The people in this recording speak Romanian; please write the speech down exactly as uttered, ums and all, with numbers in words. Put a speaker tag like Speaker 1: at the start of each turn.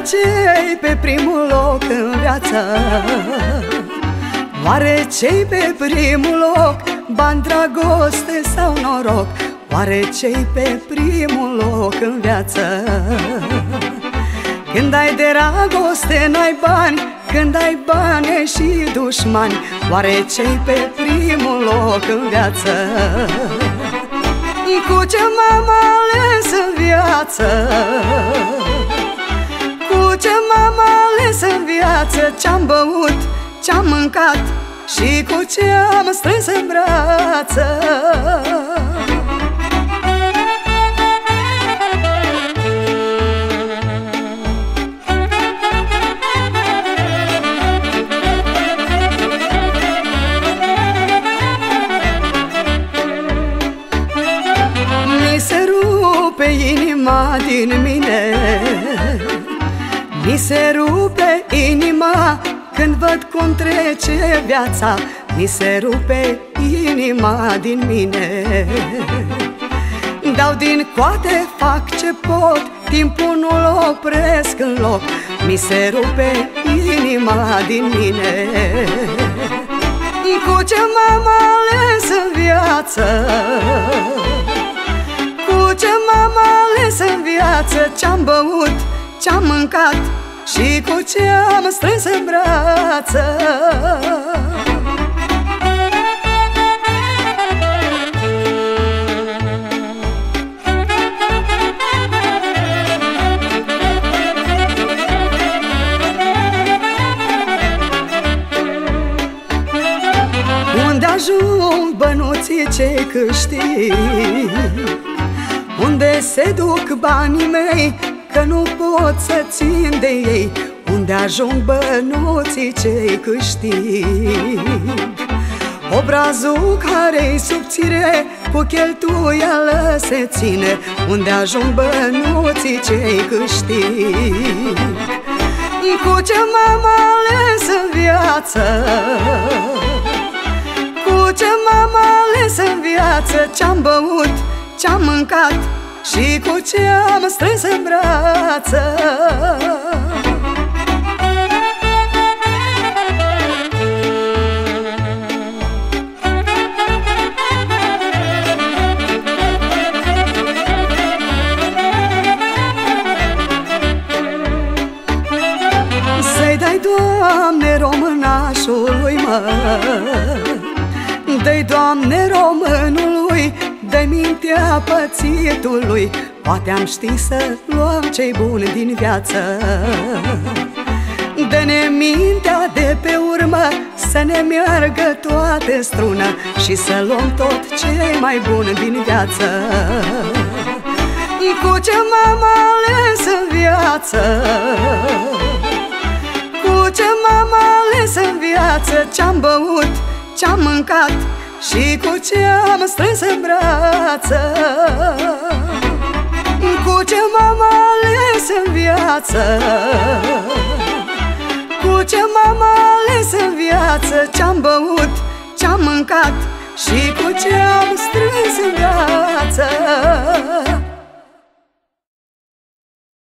Speaker 1: ce-i pe primul loc în viață? Oare ce-i pe primul loc? Bani, dragoste sau noroc? Oare ce-i pe primul loc în viață? Când ai dragoste, n-ai bani, când ai bani și dușmani. Oare ce-i pe primul loc în viață? Cu ce m-am ales în viață? Cu ce m-am ales în viață? Ce-am băut, ce-am mâncat și cu ce am strâns în brață? Mi se rupe inima din mine, mi se rupe inima când văd cum trece viața. Mi se rupe inima din mine. Dau din coate, fac ce pot, timpul nu-l opresc în loc. Mi se rupe inima din mine. Cu ce m-am ales în viață? Cu ce m-am ales în viață? Ce-am băut, ce-am mâncat și cu ce am strâns în brață? Unde ajung bănuții ce câștig? Unde se duc banii mei, că nu pot să țin de ei? Unde ajung bănuții ce câștig? Obrazul care-i subțire, cu cheltuială se ține. Unde ajung bănuții ce câștig? Cu ce m-am ales în viață? Cu ce m-am ales în viață? Ce-am băut, ce-am mâncat și cu ce am strâns în brață? Să-i dai, Doamne, românașului, mă, dă-i, Doamne, românului, dă-i mintea pățitului. Poate am ști să luăm ce-i bun din viață. Dă-ne mintea de pe urmă, să ne meargă toate strună și să luăm tot ce-i mai bun din viață. Cu ce m-am ales în viață? Cu ce m-am ales în viață? Ce-am băut, ce-am mâncat și cu ce am strâns în brață? Cu ce m-am ales în viață? Cu ce m-am ales în viață? Ce-am băut, ce-am mâncat și cu ce am strâns în brață?